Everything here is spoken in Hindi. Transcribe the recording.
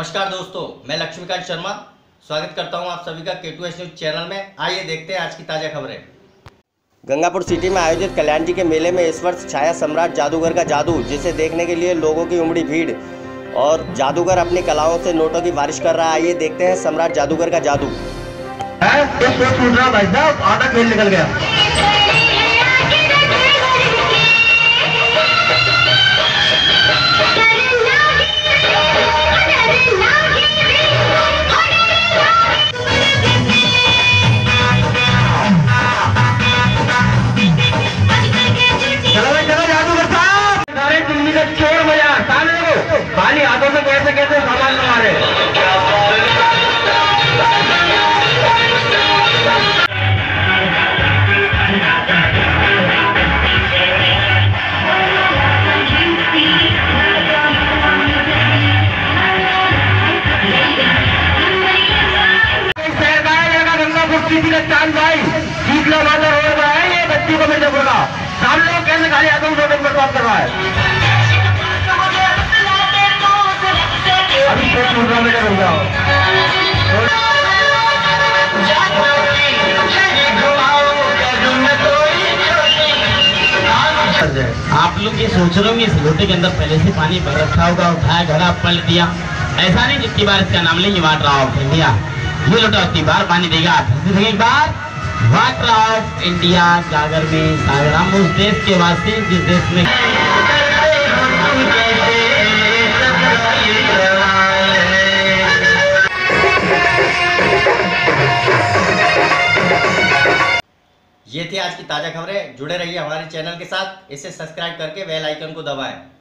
नमस्कार दोस्तों, मैं लक्ष्मीकांत शर्मा स्वागत करता हूं आप सभी का K2S न्यूज चैनल में। आइए देखते हैं आज की ताज़ा खबरें। गंगापुर सिटी में आयोजित कल्याण जी के मेले में इस वर्ष छाया सम्राट जादूगर का जादू, जिसे देखने के लिए लोगों की उमड़ी भीड़ और जादूगर अपनी कलाओं से नोटों की बारिश कर रहा है। आइए देखते हैं सम्राट जादूगर का जादू। भाई साहब, आधा खेल निकल गया। चोर मजा सामने देखो, खाली हाथों से कैसे कैसे सामान मारे। चांद भाई शीतला माता रोड में है, ये बच्ची को मिर्जापुर का सामने लोग कैसे खाली हाथों से बर्बाद कर रहा है। अभी छोट टूर्नामेंट हो गया। आप लोग ये सोच रहे होंगे इस लोटे के अंदर पहले से पानी भर रखा होगा, उठाया घड़ा पलट दिया। ऐसा नहीं, जितनी बार इसका नाम लेंगे वाटर ऑफ इंडिया, ये लोटा उतनी बार पानी देगा। एक बार वाटर ऑफ इंडिया गागर में सागर, हम उस देश के वासी जिस देश में ये थी आज की ताज़ा खबरें। जुड़े रहिए हमारे चैनल के साथ, इसे सब्सक्राइब करके बेल आइकन को दबाएं।